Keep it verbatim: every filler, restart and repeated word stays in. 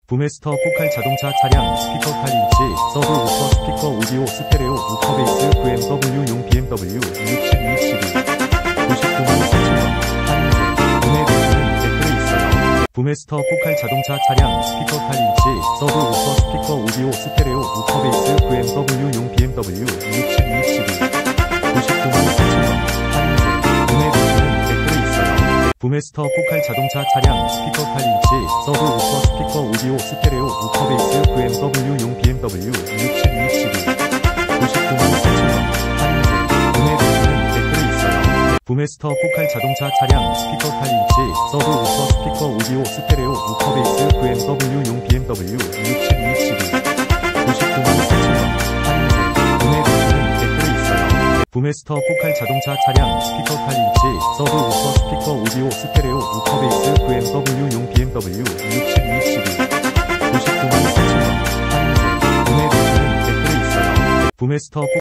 부메스터 포칼 자동차 차량 스피커 팔 인치 서브 우퍼 스피커 오디오 스테레오 우퍼 베이스 브이엠더블유용 비엠더블유 육십이 시리 구십구만 사천 원 판매 구매 리뷰는 댓글에 있어요. 부메스터 포칼 자동차 차량 스피커 팔 인치 서브 우퍼 스피커 오디오 스테레오 우퍼 베이스 브이엠더블유용 비엠더블유 육십이 시리 구십구만 사천 원 판매 구매 리뷰는 댓글에 있어요. 부메스터 포칼 자동차 차량 스피커 팔 인치 서브 우퍼 스피커 오디오 스테레오 우퍼 베이스 브이엠더블유용 비엠더블유 육십이 시리 구십구만 사천 원 판매 구매 리뷰는 댓글에 있어요. 부메스터 포칼 자동차 차량 스피커 팔 인치 서브 우퍼 스피커 오디오 스테레오 우퍼 베이스 브이엠더블유용 비엠더블유 육십이 시리 구십구만 사천 원 판매 구매 리뷰는 댓글에 있어요. 부메스터 포칼 자동차 차량 스피커 팔 인치 서브 우퍼 스피커 오디오 스테레오 우퍼 베이스 브이엠더블유용 비엠더블유 육십이 시리 구십구만 사천 원 판매 구매 리뷰는 댓글에 있어요. 부메스터